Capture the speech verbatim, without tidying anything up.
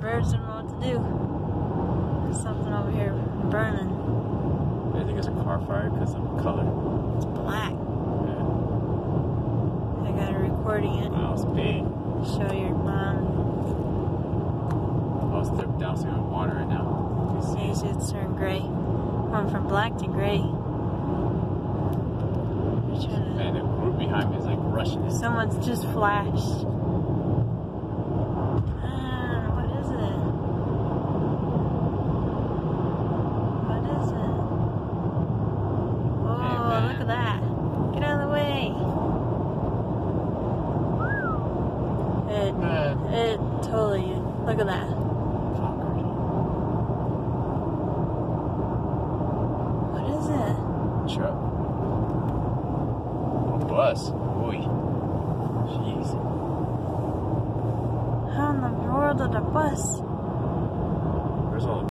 birds don't know what to do. There's something over here burning. I think it's a car fire because of the color. It's black. Yeah. I got it recording it. Wow, it's big. Show your mom. I was they're dousing on water right now. You See, see? it's turned gray. Went from black to gray. Man, the group behind me is like rushing it. Someone's just flashed. Ah, what is it? What is it? Oh, Hey, man. look at that. Get out of the way. It, Man. it totally, look at that. What is it? Truck. Bus. Oy. Jeez. How in the world did a bus? Where's all the